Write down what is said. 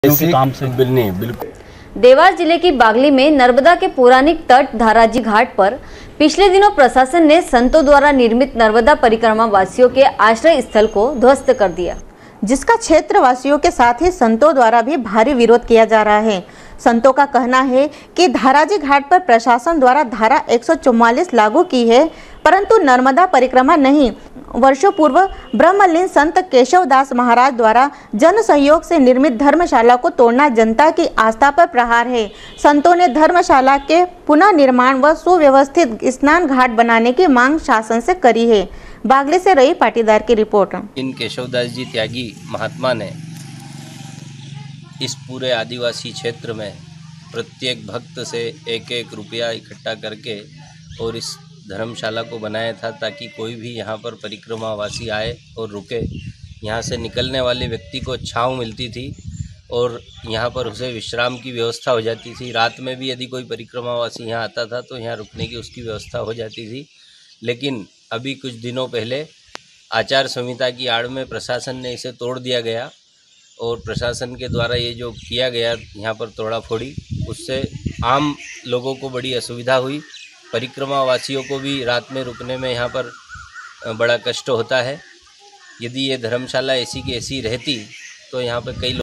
ऐसे काम से बिल्कुल। देवास जिले की बागली में नर्मदा के पौराणिक तट धाराजी घाट पर पिछले दिनों प्रशासन ने संतों द्वारा निर्मित नर्मदा परिक्रमा वासियों के आश्रय स्थल को ध्वस्त कर दिया, जिसका क्षेत्र वासियों के साथ ही संतों द्वारा भी भारी विरोध किया जा रहा है। संतों का कहना है कि धाराजी घाट पर प्रशासन द्वारा धारा 144 लागू की है, परंतु नर्मदा परिक्रमा नहीं। वर्षों पूर्व ब्रह्मलीन संत केशवदास महाराज द्वारा जन सहयोग से निर्मित धर्मशाला को तोड़ना जनता की आस्था पर प्रहार है। संतों ने धर्मशाला के पुनः निर्माण व सुव्यवस्थित स्नान घाट बनाने की मांग शासन से करी है। बागली से रही पाटीदार की रिपोर्ट। इन केशवदास जी त्यागी महात्मा ने इस पूरे आदिवासी क्षेत्र में प्रत्येक भक्त से एक एक रुपया इकट्ठा करके और इस धर्मशाला को बनाया था, ताकि कोई भी यहाँ पर परिक्रमावासी आए और रुके। यहाँ से निकलने वाले व्यक्ति को छांव मिलती थी और यहाँ पर उसे विश्राम की व्यवस्था हो जाती थी। रात में भी यदि कोई परिक्रमावासी यहाँ आता था तो यहाँ रुकने की उसकी व्यवस्था हो जाती थी। लेकिन अभी कुछ दिनों पहले आचार संहिता की आड़ में प्रशासन ने इसे तोड़ दिया गया और प्रशासन के द्वारा ये जो किया गया यहाँ पर तोड़ाफोड़ी, उससे आम लोगों को बड़ी असुविधा हुई। परिक्रमावासियों को भी रात में रुकने में यहाँ पर बड़ा कष्ट होता है। यदि ये धर्मशाला ऐसी की ऐसी रहती तो यहाँ पर कई